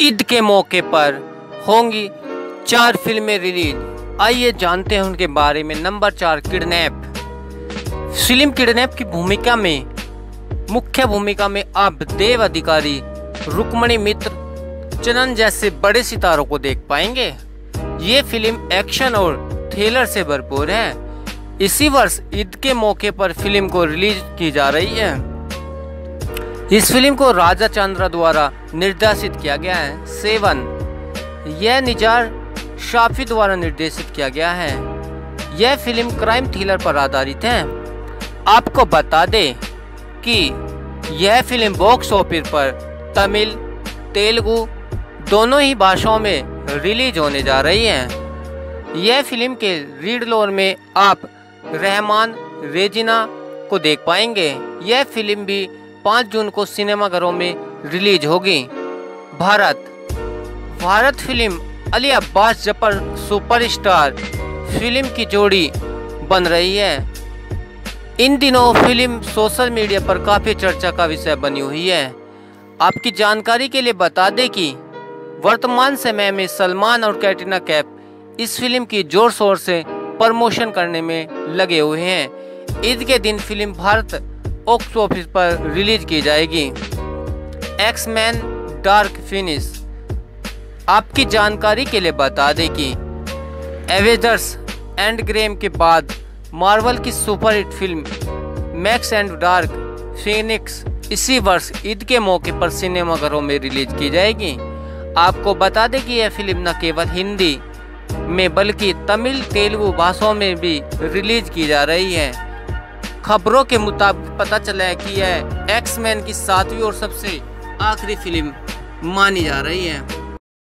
ईद के मौके पर होंगी 4 फिल्में रिलीज। आइए जानते हैं उनके बारे में। Number 4, kidnap. फिल्म किडनैप की मुख्य भूमिका में आप देव अधिकारी, रुक्मणी मित्र, चनन जैसे बड़े सितारों को देख पाएंगे। ये फिल्म एक्शन और थ्रिलर से भरपूर है। इसी वर्ष ईद के मौके पर फिल्म को रिलीज की जा रही है। इस फिल्म को राजा चंद्रा द्वारा निर्देशित किया गया है। 7, यह निजार शाफी द्वारा निर्देशित किया गया है। यह फिल्म क्राइम थ्रिलर पर आधारित है। आपको बता दें कि यह फिल्म बॉक्स ऑफिस पर तमिल, तेलुगु दोनों ही भाषाओं में रिलीज होने जा रही है। यह फिल्म के रीड लोर में आप रहमान रेजिना को देख पाएंगे। यह फिल्म भी 5 जून को सिनेमाघरों में रिलीज होगी। Bharat film Ali Abbas Zafar superstar film की जोड़ी बन रही है। इन दिनों फिल्म सोशल मीडिया पर काफ़ी चर्चा का विषय बनी हुई है। आपकी जानकारी के लिए बता दें कि वर्तमान समय में सलमान और कैटरीना कैफ इस फिल्म की जोर शोर से प्रमोशन करने में लगे हुए हैं। ईद के दिन फिल्म भारत बॉक्स ऑफिस पर रिलीज की जाएगी। X Men dark Phoenix. आपकी जानकारी के लिए बता दें कि एवेंजर्स एंड गेम के बाद मार्वल की superhit film max and dark Phoenix इसी वर्ष ईद के मौके पर सिनेमाघरों में रिलीज की जाएगी। आपको बता दें कि यह फिल्म न केवल हिंदी में बल्कि तमिल, तेलुगु भाषाओं में भी रिलीज की जा रही है। खबरों के मुताबिक पता चला है कि यह एक्स-मैन की 7वीं और सबसे आखिरी फिल्म मानी जा रही है।